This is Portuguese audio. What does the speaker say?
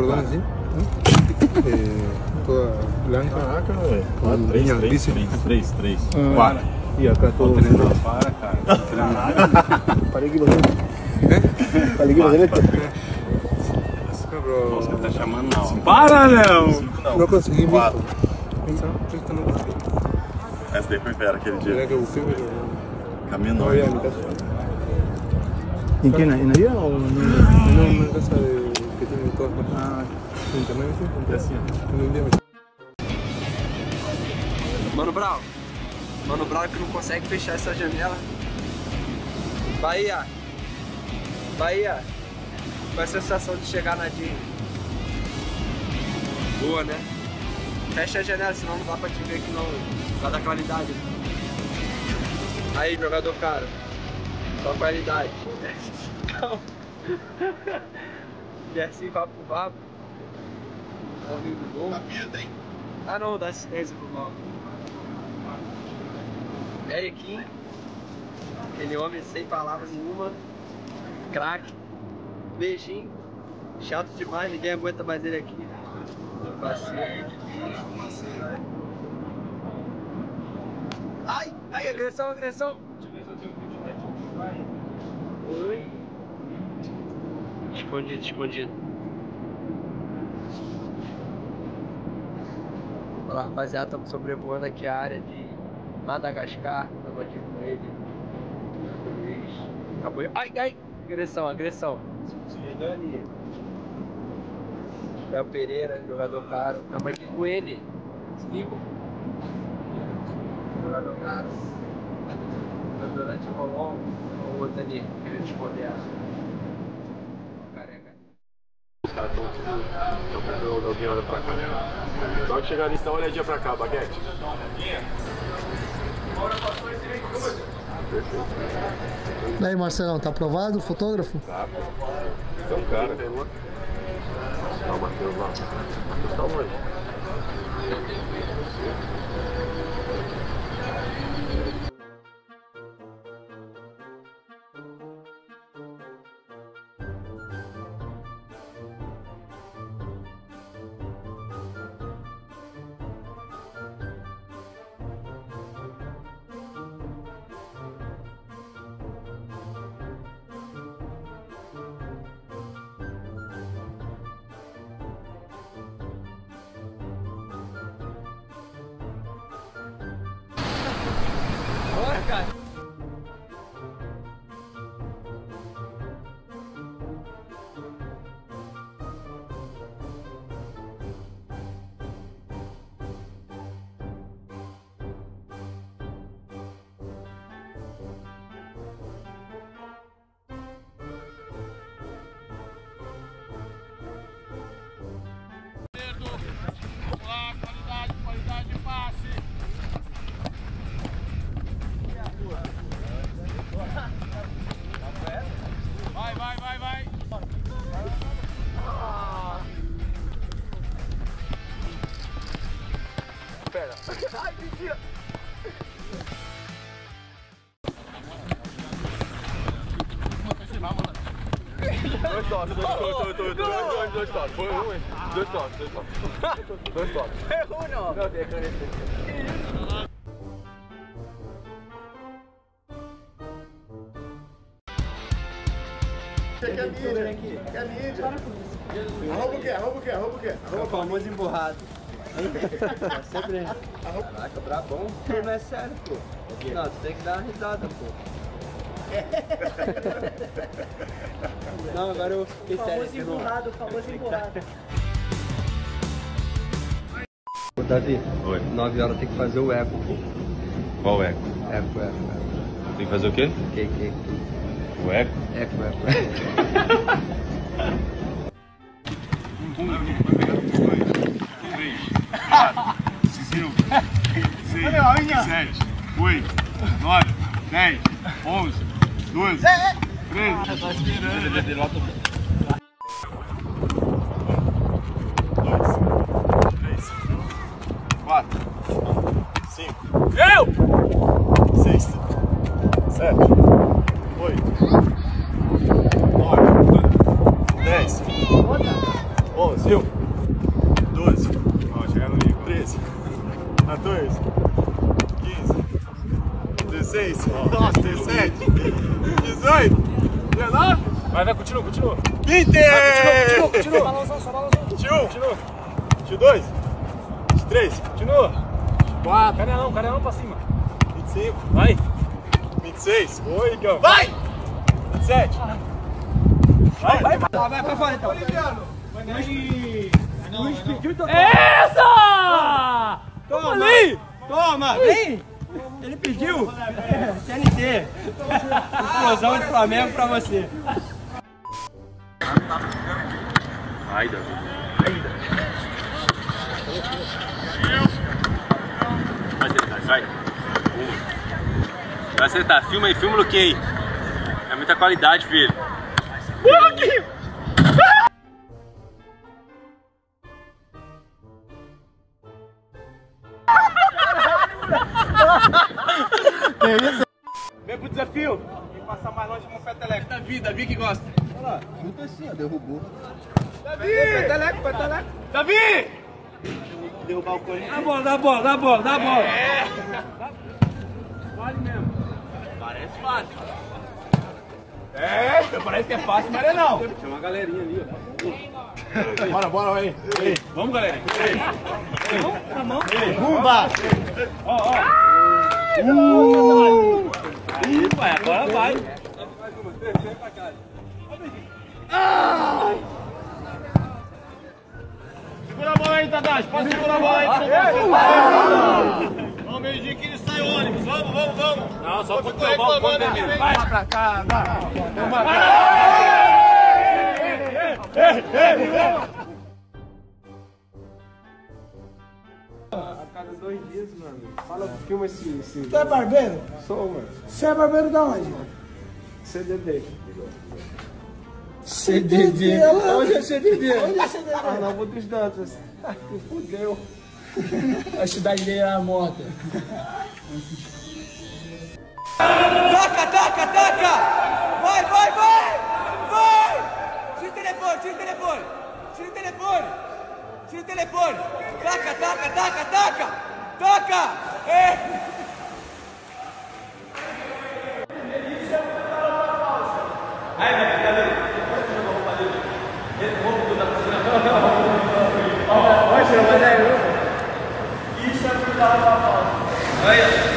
cordones así. Toda blanca. Caraca, velho. Três. 4. E acá todo negro. Para, cara. Falei que você... Falei que você... Nossa, tá chamando não. Para, não! Não consegui mesmo. Quatro. Esta não consegui. Essa daí foi fera aquele dia. Será que eu busqué, pero... Caminho No não. había en mi casa. ¿En qué? ¿En Navidad o No, una casa que tiene todas las cosas. Internet, ¿sí? Assim, En un día me... Mano Brown. Mano Brown que não consegue fechar essa janela. Bahia. Bahia. Qual é a sensação de chegar na Disney? Boa, né? Fecha a janela, senão não dá pra te ver aqui não. Por causa da qualidade. Aí, jogador caro. Só qualidade. Não. E assim, vapo. Ao vivo do gol. Ah não, dá assistência pro mal. Eric, aquele homem sem palavras nenhuma. Craque. Beijinho. Chato demais, ninguém aguenta mais ele aqui. Ai, agressão. Oi. Escondido. Olá, rapaziada, estamos sobrevoando aqui a área de Madagascar. Estamos aqui com ele. Acabou. Ai! Agressão. Léo Pereira, jogador caro. Estamos aqui com ele. Vivo. Jogador caro. Durante o Rolon. O outro ali, querendo esconder a careca. Os caras estão tudo. Alguém olha pra cá. Na hora que chegar nisso, dá uma olhadinha pra cá, Baguete. Perfeito. E aí, Marcelão, tá aprovado o fotógrafo? Tá, pô. Você é um cara. Não, Matheus lá. Matheus tá longe. Bora, cara. Qualidade de passe. Vai. Pera. Ai, mentira. Dois toques. Foi um, hein? Dois toques. Errou, não. Não, tem caneta. Que é mídia. Arroba o quê? É o famoso emburrado. Sempre. Caraca, brabão. Não é sério, pô. Não, tu tem que dar uma risada, pô. Não, agora eu fiquei sério. Famoso emburrado. Ô, Davi. Oi. 9 horas tem que fazer o eco, pô. Qual o eco? Eco. Tem que fazer o quê? Que? O eco? Eco. 1, 2, 3, 4, 5, 6, 7, 8, 9, 10, 11, 12, 13. Tá esperando. 2, 3, 4, 5, 6, 7, 8, 9, 10, 11, 22, 15, 16, nossa, 17, 18, 19. Vai, continua. 20! Continua. Balançando, só balançando. 21, Continua. 22, 23, Continua. 24, Canelão pra cima. 25, Vai. 26. Oi, Igão. Vai! 27. Vai pra fora então. Essa! Toma! Toma! Vem! Ele pediu! TNT! Explosão de Flamengo pra você! Ai, Davi. Vai. Vai acertar. Filma aí, filma o Luquinho aí. É muita qualidade, filho. Vem pro desafio. Quem passar mais longe com o peteleco. Davi que gosta! Junto assim, ó, derrubou. Davi! Peteleco! Davi! Derrubar o corintho. Dá bola! Vale mesmo. Parece fácil. Parece que é fácil, mas é não. Tem uma galerinha ali, ó. Bora, vai. Vamos, galera. Rumba! Aí, pai, agora vai. Segura a bola aí, Tadashi. Pode segurar a bola aí. Vamos, meio-dia que ele sai o ônibus. Vamos. Não, só quando eu volto, quando termina. Vai. Pra cá! A cada 2 dias, mano. Fala, filma esse. Você é barbeiro? Sou, mano. Você é barbeiro da onde? CDD. CDD. Onde é CDD? Onde é CDD? Ah, não, vou dos Dantas. Que fudeu. A cidade dele é a moto. Taca! Vai! Tira o telefone! Taca! Vai,